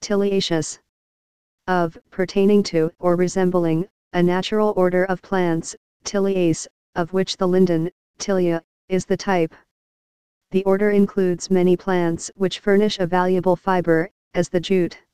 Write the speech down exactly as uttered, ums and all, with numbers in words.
tiliaceous. Of, pertaining to, or resembling, a natural order of plants, tiliaceous, of which the linden, tilia, is the type. The order includes many plants which furnish a valuable fiber, as the jute.